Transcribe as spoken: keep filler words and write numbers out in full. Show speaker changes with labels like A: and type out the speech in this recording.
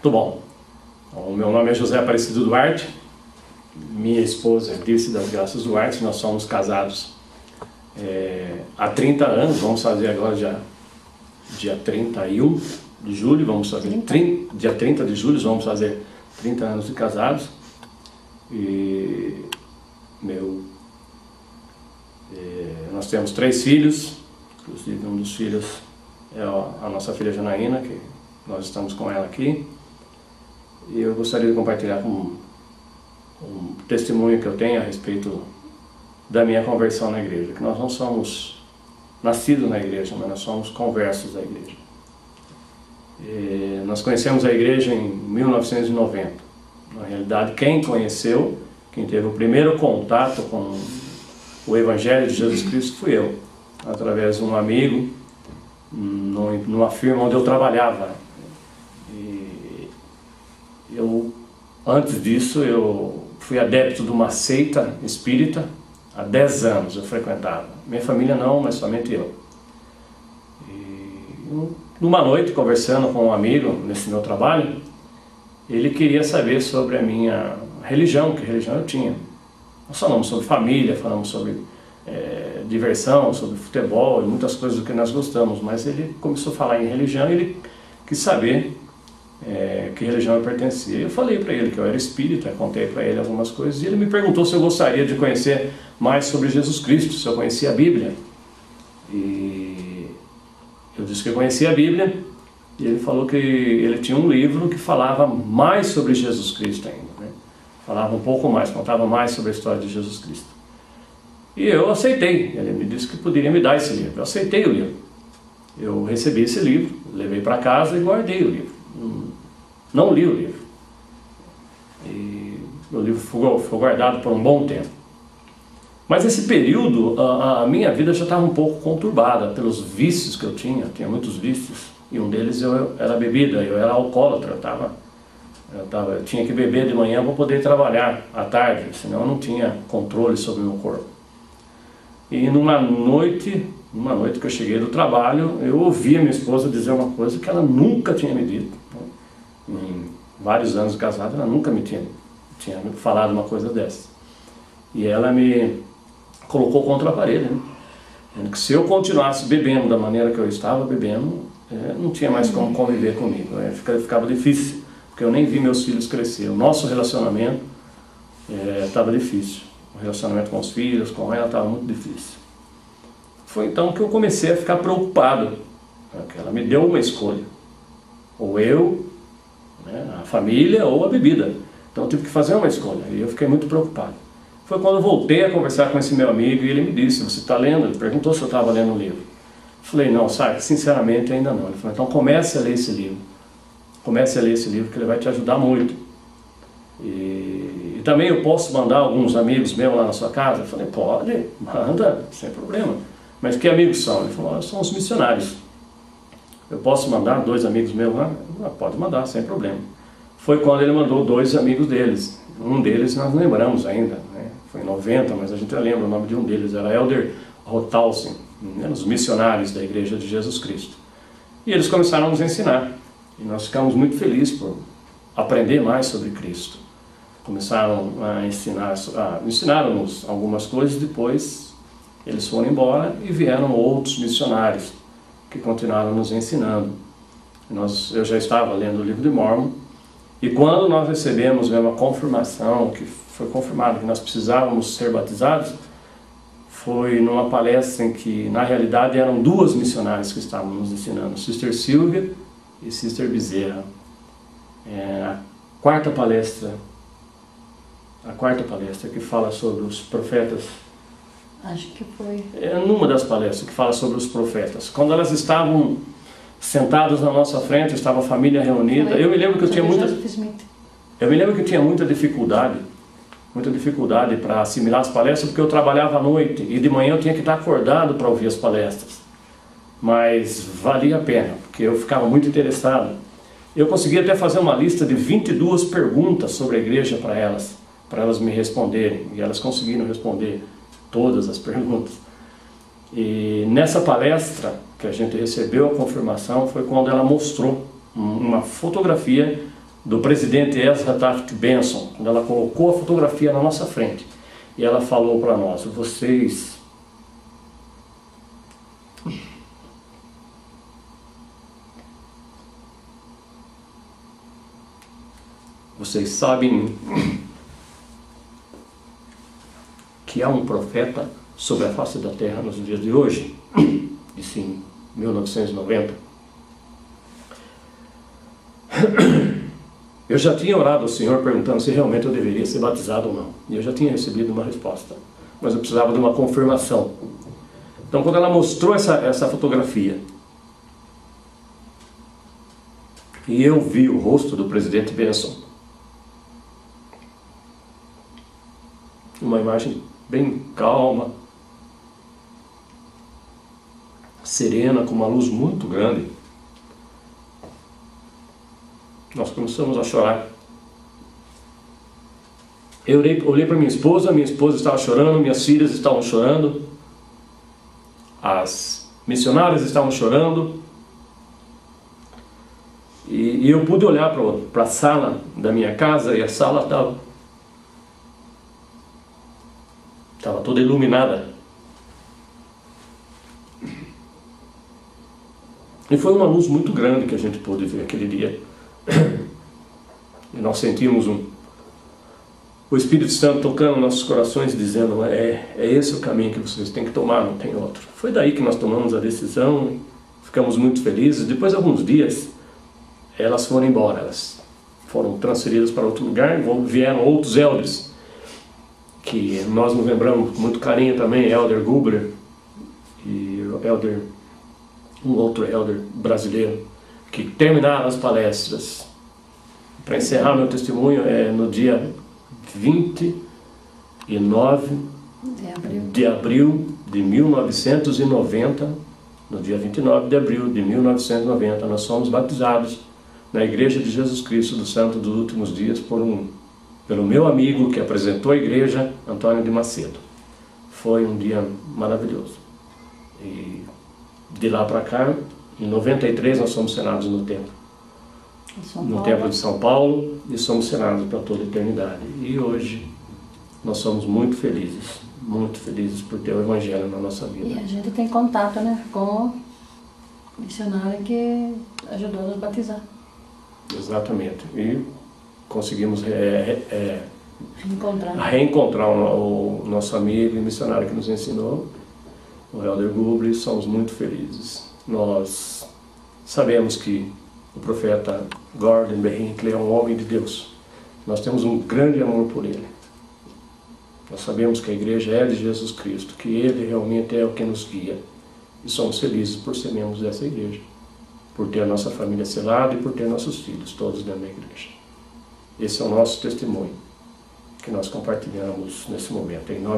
A: Tudo bom. O meu nome é José Aparecido Duarte, minha esposa é Dirce das Graças Duarte, nós somos casados é, há trinta anos, vamos fazer agora dia, dia trinta e um de julho, vamos fazer trinta, dia trinta de julho, vamos fazer trinta anos de casados. E meu, é, nós temos três filhos, inclusive um dos filhos é a nossa filha Janaína, que nós estamos com ela aqui. E eu gostaria de compartilhar com um testemunho que eu tenho a respeito da minha conversão na igreja, que nós não somos nascidos na igreja, mas nós somos conversos da igreja. E nós conhecemos a igreja em mil novecentos e noventa. Na realidade, quem conheceu, quem teve o primeiro contato com o Evangelho de Jesus Cristo fui eu, através de um amigo, numa firma onde eu trabalhava. E eu, antes disso, eu fui adepto de uma seita espírita. Há dez anos eu frequentava. Minha família não, mas somente eu. E numa noite, conversando com um amigo nesse meu trabalho, ele queria saber sobre a minha religião, que religião eu tinha. Nós falamos sobre família, falamos sobre é, diversão, sobre futebol e muitas coisas do que nós gostamos, mas ele começou a falar em religião e ele quis saber é, que religião eu pertencia. Eu falei para ele que eu era espírita, contei para ele algumas coisas e ele me perguntou se eu gostaria de conhecer mais sobre Jesus Cristo, se eu conhecia a Bíblia. E eu disse que eu conhecia a Bíblia. E ele falou que ele tinha um livro que falava mais sobre Jesus Cristo ainda, né? Falava um pouco mais, contava mais sobre a história de Jesus Cristo. E eu aceitei, ele me disse que poderia me dar esse livro. Eu aceitei o livro. Eu recebi esse livro, levei para casa e guardei o livro. Não li o livro. E o livro ficou, ficou guardado por um bom tempo. Mas nesse período, a, a minha vida já estava um pouco conturbada pelos vícios que eu tinha. Eu tinha muitos vícios. E um deles eu era bebida, eu era alcoólatra, eu, tava, eu, tava, eu tinha que beber de manhã para poder trabalhar à tarde, senão eu não tinha controle sobre o meu corpo. E numa noite, numa noite que eu cheguei do trabalho, eu ouvi a minha esposa dizer uma coisa que ela nunca tinha me dito. Em vários anos de casado, ela nunca me tinha, tinha falado uma coisa dessa. E ela me colocou contra a parede, né? Que se eu continuasse bebendo da maneira que eu estava bebendo, é, não tinha mais como conviver comigo, é, ficava, ficava difícil, porque eu nem vi meus filhos crescer. O nosso relacionamento estava é, difícil, o relacionamento com os filhos, com ela, estava muito difícil. Foi então que eu comecei a ficar preocupado, né, que ela me deu uma escolha, ou eu, né, a família, ou a bebida. Então eu tive que fazer uma escolha, e eu fiquei muito preocupado. Foi quando eu voltei a conversar com esse meu amigo e ele me disse: você está lendo? Ele perguntou se eu estava lendo um livro. Eu falei: não, sabe, sinceramente ainda não. Ele falou: então comece a ler esse livro. Comece a ler esse livro que ele vai te ajudar muito. E, e também eu posso mandar alguns amigos meus lá na sua casa? Eu falei: pode, manda, sem problema. Mas que amigos são? Ele falou: são os missionários. Eu posso mandar dois amigos meus lá? Ah, pode mandar, sem problema. Foi quando ele mandou dois amigos deles. Um deles nós lembramos ainda, né? Foi em noventa, mas a gente lembra o nome de um deles, era Elder Rotalsen, né? Os missionários da Igreja de Jesus Cristo. E eles começaram a nos ensinar, e nós ficamos muito felizes por aprender mais sobre Cristo. Começaram a ensinar, a, ensinaram-nos algumas coisas, depois eles foram embora e vieram outros missionários que continuaram nos ensinando. Nós, eu já estava lendo o livro de Mórmon, e quando nós recebemos mesmo a confirmação, que foi confirmado que nós precisávamos ser batizados, foi numa palestra em que, na realidade, eram duas missionárias que estavam nos ensinando, Sister Silvia e Sister Bezerra. É, a quarta palestra, a quarta palestra que fala sobre os profetas.
B: Acho que foi.
A: É numa das palestras que fala sobre os profetas. Quando elas estavam sentados na nossa frente, estava a família reunida. Eu me lembro que eu tinha muita, eu me lembro que eu tinha muita dificuldade, muita dificuldade para assimilar as palestras, porque eu trabalhava à noite e de manhã eu tinha que estar acordado para ouvir as palestras. Mas valia a pena, porque eu ficava muito interessado. Eu consegui até fazer uma lista de vinte e duas perguntas sobre a igreja para elas, para elas me responderem, e elas conseguiram responder todas as perguntas. E nessa palestra que a gente recebeu a confirmação foi quando ela mostrou uma fotografia do presidente Ezra Taft Benson, quando ela colocou a fotografia na nossa frente. E ela falou para nós: vocês vocês sabem que há um profeta sobre a face da terra nos dias de hoje? Disse em mil novecentos e noventa. Eu já tinha orado ao Senhor perguntando se realmente eu deveria ser batizado ou não. E eu já tinha recebido uma resposta, mas eu precisava de uma confirmação. Então, quando ela mostrou essa, essa fotografia, e eu vi o rosto do presidente Benson, uma imagem bem calma, serena, com uma luz muito grande, nós começamos a chorar. Eu olhei, olhei para minha esposa, minha esposa estava chorando, minhas filhas estavam chorando, as missionárias estavam chorando, e, e eu pude olhar para a sala da minha casa, e a sala estava estava toda iluminada. E foi uma luz muito grande que a gente pôde ver aquele dia. E nós sentimos um, o Espírito Santo tocando nossos corações, dizendo: é, é esse o caminho que vocês têm que tomar, não tem outro. Foi daí que nós tomamos a decisão, ficamos muito felizes. Depois de alguns dias, elas foram embora, elas foram transferidas para outro lugar, vieram outros elders, que nós nos lembramos com muito carinho também, Elder Gubler e Elder, um outro Elder brasileiro, que terminaram as palestras. Para encerrar meu testemunho, é no dia vinte e nove
B: De abril.
A: de abril de mil novecentos e noventa, no dia vinte e nove de abril de mil novecentos e noventa, nós fomos batizados na Igreja de Jesus Cristo do Santo dos Últimos Dias por um, pelo meu amigo que apresentou a igreja, Antônio de Macedo. Foi um dia maravilhoso. E de lá para cá, em noventa e três, nós somos senados no templo. No templo de São Paulo, e somos senados para toda a eternidade. E hoje nós somos muito felizes, muito felizes por ter o Evangelho na nossa vida.
B: E a gente tem contato, né, com o missionário que ajudou a nos batizar.
A: Exatamente. E conseguimos é, é,
B: Reencontrar.
A: reencontrar o, o nosso amigo e missionário que nos ensinou, o Elder Gubler, e somos muito felizes. Nós sabemos que o profeta Gordon B. Hinckley é um homem de Deus. Nós temos um grande amor por ele. Nós sabemos que a igreja é de Jesus Cristo, que ele realmente é o que nos guia. E somos felizes por ser membros dessa igreja, por ter a nossa família selada e por ter nossos filhos todos dentro da igreja. Esse é o nosso testemunho que nós compartilhamos nesse momento. Em nome